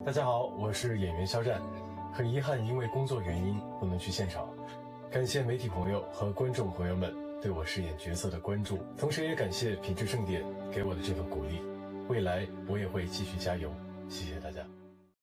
大家好，我是演员肖战，很遗憾因为工作原因不能去现场，感谢媒体朋友和观众朋友们对我饰演角色的关注，同时也感谢品质盛典给我的这份鼓励，未来我也会继续加油，谢谢大家。